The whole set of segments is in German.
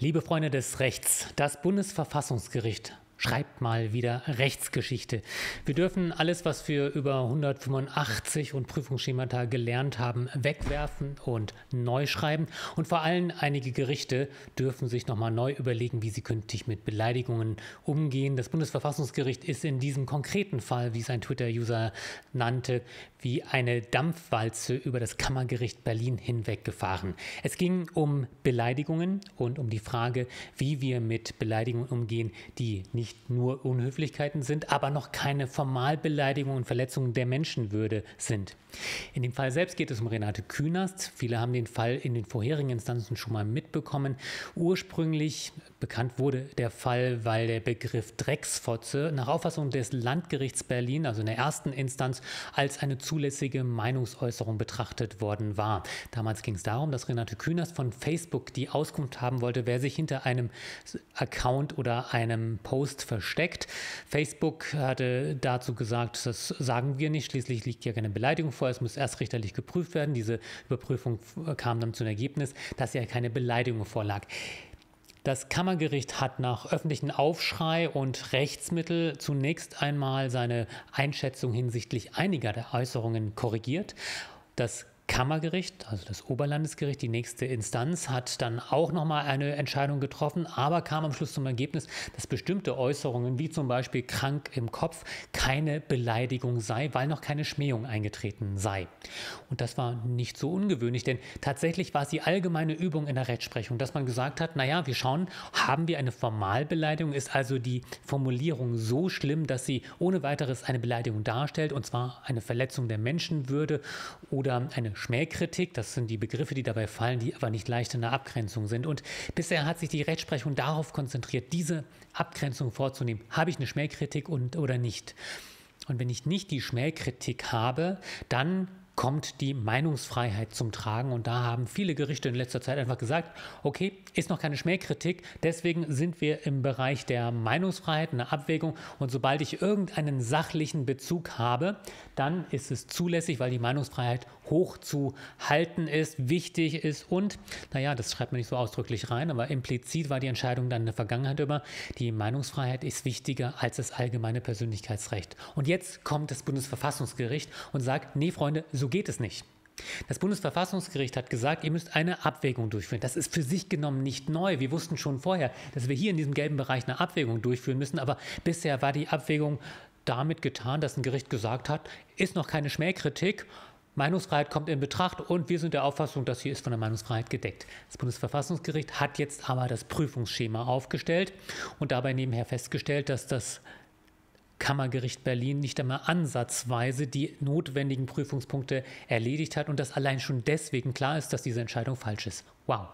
Liebe Freunde des Rechts, das Bundesverfassungsgericht schreibt mal wieder Rechtsgeschichte. Wir dürfen alles, was wir über 185 und Prüfungsschemata gelernt haben, wegwerfen und neu schreiben. Und vor allem einige Gerichte dürfen sich nochmal neu überlegen, wie sie künftig mit Beleidigungen umgehen. Das Bundesverfassungsgericht ist in diesem konkreten Fall, wie es ein Twitter-User nannte, wie eine Dampfwalze über das Kammergericht Berlin hinweggefahren. Es ging um Beleidigungen und um die Frage, wie wir mit Beleidigungen umgehen, die nicht nur Unhöflichkeiten sind, aber noch keine Formalbeleidigungen und Verletzungen der Menschenwürde sind. In dem Fall selbst geht es um Renate Künast. Viele haben den Fall in den vorherigen Instanzen schon mal mitbekommen. Ursprünglich bekannt wurde der Fall, weil der Begriff Drecksfotze nach Auffassung des Landgerichts Berlin, also in der ersten Instanz, als eine zulässige Meinungsäußerung betrachtet worden war. Damals ging es darum, dass Renate Künast von Facebook die Auskunft haben wollte, wer sich hinter einem Account oder einem Post versteckt. Facebook hatte dazu gesagt, das sagen wir nicht, schließlich liegt ja keine Beleidigung vor, es muss erst richterlich geprüft werden. Diese Überprüfung kam dann zum Ergebnis, dass ja keine Beleidigung vorlag. Das Kammergericht hat nach öffentlichem Aufschrei und Rechtsmittel zunächst einmal seine Einschätzung hinsichtlich einiger der Äußerungen korrigiert. Das Kammergericht, also das Oberlandesgericht, die nächste Instanz, hat dann auch nochmal eine Entscheidung getroffen, aber kam am Schluss zum Ergebnis, dass bestimmte Äußerungen, wie zum Beispiel krank im Kopf, keine Beleidigung sei, weil noch keine Schmähung eingetreten sei. Und das war nicht so ungewöhnlich, denn tatsächlich war es die allgemeine Übung in der Rechtsprechung, dass man gesagt hat, naja, wir schauen, haben wir eine Formalbeleidigung, ist also die Formulierung so schlimm, dass sie ohne weiteres eine Beleidigung darstellt, und zwar eine Verletzung der Menschenwürde oder eine Schmähkritik, das sind die Begriffe, die dabei fallen, die aber nicht leicht in der Abgrenzung sind. Und bisher hat sich die Rechtsprechung darauf konzentriert, diese Abgrenzung vorzunehmen. Habe ich eine Schmähkritik oder nicht? Und wenn ich nicht die Schmähkritik habe, dann kommt die Meinungsfreiheit zum Tragen, und da haben viele Gerichte in letzter Zeit einfach gesagt, okay, ist noch keine Schmähkritik, deswegen sind wir im Bereich der Meinungsfreiheit, einer Abwägung, und sobald ich irgendeinen sachlichen Bezug habe, dann ist es zulässig, weil die Meinungsfreiheit hoch zu halten ist, wichtig ist und, naja, das schreibt man nicht so ausdrücklich rein, aber implizit war die Entscheidung dann in der Vergangenheit über, die Meinungsfreiheit ist wichtiger als das allgemeine Persönlichkeitsrecht. Und jetzt kommt das Bundesverfassungsgericht und sagt, nee, Freunde, so geht es nicht. Das Bundesverfassungsgericht hat gesagt, ihr müsst eine Abwägung durchführen. Das ist für sich genommen nicht neu. Wir wussten schon vorher, dass wir hier in diesem gelben Bereich eine Abwägung durchführen müssen, aber bisher war die Abwägung damit getan, dass ein Gericht gesagt hat, ist noch keine Schmähkritik, Meinungsfreiheit kommt in Betracht und wir sind der Auffassung, das hier ist von der Meinungsfreiheit gedeckt. Das Bundesverfassungsgericht hat jetzt aber das Prüfungsschema aufgestellt und dabei nebenher festgestellt, dass das Kammergericht Berlin nicht einmal ansatzweise die notwendigen Prüfungspunkte erledigt hat und dass allein schon deswegen klar ist, dass diese Entscheidung falsch ist. Wow.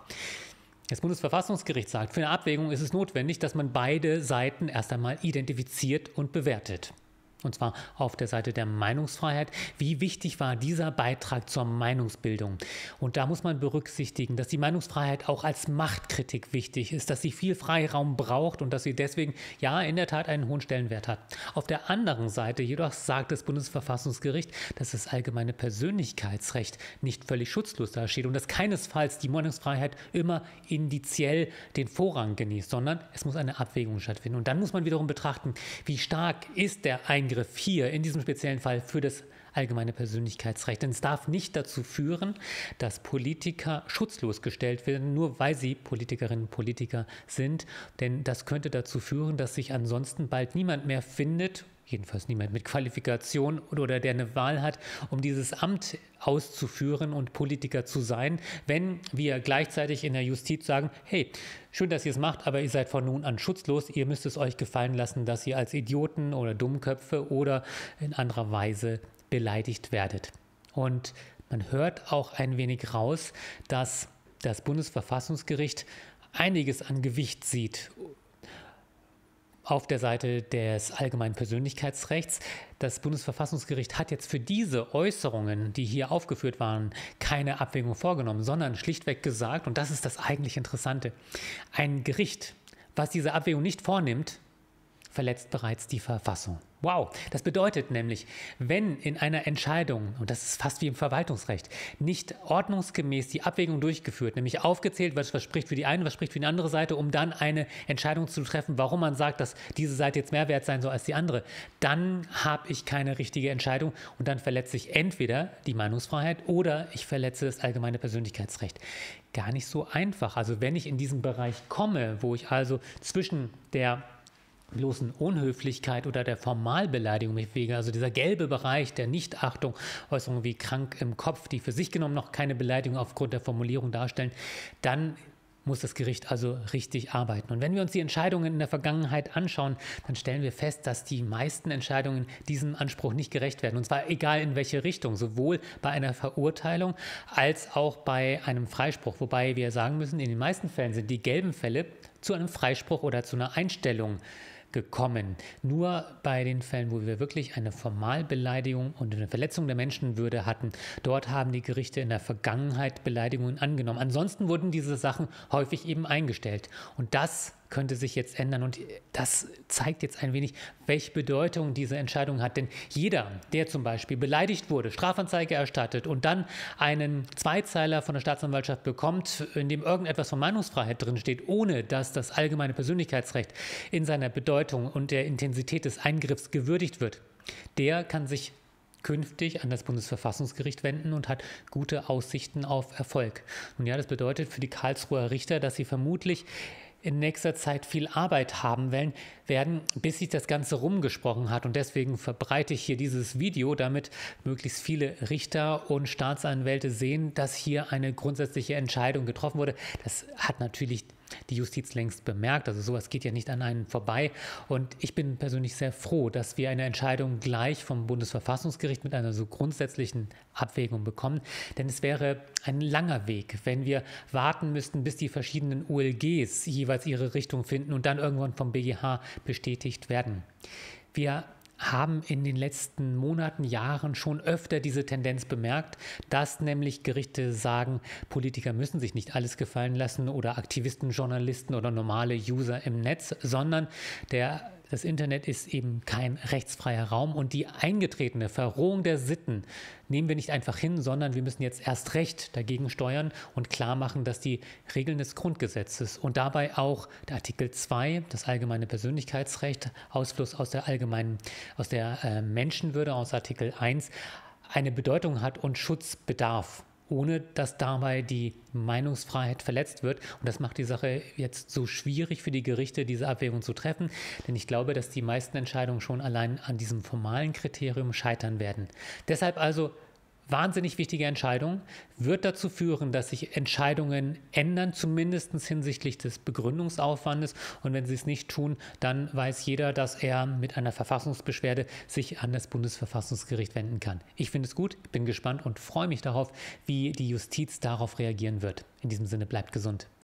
Das Bundesverfassungsgericht sagt, für eine Abwägung ist es notwendig, dass man beide Seiten erst einmal identifiziert und bewertet. Und zwar auf der Seite der Meinungsfreiheit. Wie wichtig war dieser Beitrag zur Meinungsbildung? Und da muss man berücksichtigen, dass die Meinungsfreiheit auch als Machtkritik wichtig ist, dass sie viel Freiraum braucht und dass sie deswegen, ja, in der Tat einen hohen Stellenwert hat. Auf der anderen Seite jedoch sagt das Bundesverfassungsgericht, dass das allgemeine Persönlichkeitsrecht nicht völlig schutzlos dasteht und dass keinesfalls die Meinungsfreiheit immer indiziell den Vorrang genießt, sondern es muss eine Abwägung stattfinden. Und dann muss man wiederum betrachten, wie stark ist der Eingriff hier in diesem speziellen Fall für das allgemeine Persönlichkeitsrecht. Denn es darf nicht dazu führen, dass Politiker schutzlos gestellt werden, nur weil sie Politikerinnen und Politiker sind. Denn das könnte dazu führen, dass sich ansonsten bald niemand mehr findet, jedenfalls niemand mit Qualifikation oder der eine Wahl hat, um dieses Amt auszuführen und Politiker zu sein, wenn wir gleichzeitig in der Justiz sagen, hey, schön, dass ihr es macht, aber ihr seid von nun an schutzlos, ihr müsst es euch gefallen lassen, dass ihr als Idioten oder Dummköpfe oder in anderer Weise beleidigt werdet. Und man hört auch ein wenig raus, dass das Bundesverfassungsgericht einiges an Gewicht sieht auf der Seite des allgemeinen Persönlichkeitsrechts. Das Bundesverfassungsgericht hat jetzt für diese Äußerungen, die hier aufgeführt waren, keine Abwägung vorgenommen, sondern schlichtweg gesagt, und das ist das eigentlich Interessante, ein Gericht, was diese Abwägung nicht vornimmt, verletzt bereits die Verfassung. Wow, das bedeutet nämlich, wenn in einer Entscheidung, und das ist fast wie im Verwaltungsrecht, nicht ordnungsgemäß die Abwägung durchgeführt, nämlich aufgezählt, was spricht für die eine, was spricht für die andere Seite, um dann eine Entscheidung zu treffen, warum man sagt, dass diese Seite jetzt mehr wert sein soll als die andere, dann habe ich keine richtige Entscheidung und dann verletze ich entweder die Meinungsfreiheit oder ich verletze das allgemeine Persönlichkeitsrecht. Gar nicht so einfach. Also wenn ich in diesen Bereich komme, wo ich also zwischen der bloßen Unhöflichkeit oder der Formalbeleidigung mich bewege, also dieser gelbe Bereich der Nichtachtung, Äußerungen wie krank im Kopf, die für sich genommen noch keine Beleidigung aufgrund der Formulierung darstellen, dann muss das Gericht also richtig arbeiten. Und wenn wir uns die Entscheidungen in der Vergangenheit anschauen, dann stellen wir fest, dass die meisten Entscheidungen diesem Anspruch nicht gerecht werden. Und zwar egal in welche Richtung, sowohl bei einer Verurteilung als auch bei einem Freispruch. Wobei wir sagen müssen, in den meisten Fällen sind die gelben Fälle zu einem Freispruch oder zu einer Einstellung gekommen. Nur bei den Fällen, wo wir wirklich eine Formalbeleidigung und eine Verletzung der Menschenwürde hatten, dort haben die Gerichte in der Vergangenheit Beleidigungen angenommen. Ansonsten wurden diese Sachen häufig eben eingestellt. Und das könnte sich jetzt ändern und das zeigt jetzt ein wenig, welche Bedeutung diese Entscheidung hat. Denn jeder, der zum Beispiel beleidigt wurde, Strafanzeige erstattet und dann einen Zweizeiler von der Staatsanwaltschaft bekommt, in dem irgendetwas von Meinungsfreiheit drinsteht, ohne dass das allgemeine Persönlichkeitsrecht in seiner Bedeutung und der Intensität des Eingriffs gewürdigt wird, der kann sich künftig an das Bundesverfassungsgericht wenden und hat gute Aussichten auf Erfolg. Und ja, das bedeutet für die Karlsruher Richter, dass sie vermutlich in nächster Zeit viel Arbeit haben werden, bis sich das Ganze rumgesprochen hat. Und deswegen verbreite ich hier dieses Video, damit möglichst viele Richter und Staatsanwälte sehen, dass hier eine grundsätzliche Entscheidung getroffen wurde. Das hat natürlich die Justiz längst bemerkt. Also sowas geht ja nicht an einen vorbei. Und ich bin persönlich sehr froh, dass wir eine Entscheidung gleich vom Bundesverfassungsgericht mit einer so grundsätzlichen Abwägung bekommen. Denn es wäre ein langer Weg, wenn wir warten müssten, bis die verschiedenen OLGs jeweils ihre Richtung finden und dann irgendwann vom BGH bestätigt werden. Wir haben in den letzten Monaten, Jahren schon öfter diese Tendenz bemerkt, dass nämlich Gerichte sagen, Politiker müssen sich nicht alles gefallen lassen oder Aktivisten, Journalisten oder normale User im Netz, sondern das Internet ist eben kein rechtsfreier Raum und die eingetretene Verrohung der Sitten nehmen wir nicht einfach hin, sondern wir müssen jetzt erst recht dagegen steuern und klar machen, dass die Regeln des Grundgesetzes und dabei auch der Artikel 2, das allgemeine Persönlichkeitsrecht, Ausfluss aus der Menschenwürde aus Artikel 1, eine Bedeutung hat und Schutz bedarf, ohne dass dabei die Meinungsfreiheit verletzt wird. Und das macht die Sache jetzt so schwierig für die Gerichte, diese Abwägung zu treffen. Denn ich glaube, dass die meisten Entscheidungen schon allein an diesem formalen Kriterium scheitern werden. Deshalb also wahnsinnig wichtige Entscheidung, wird dazu führen, dass sich Entscheidungen ändern, zumindest hinsichtlich des Begründungsaufwandes. Und wenn sie es nicht tun, dann weiß jeder, dass er mit einer Verfassungsbeschwerde sich an das Bundesverfassungsgericht wenden kann. Ich finde es gut, bin gespannt und freue mich darauf, wie die Justiz darauf reagieren wird. In diesem Sinne, bleibt gesund.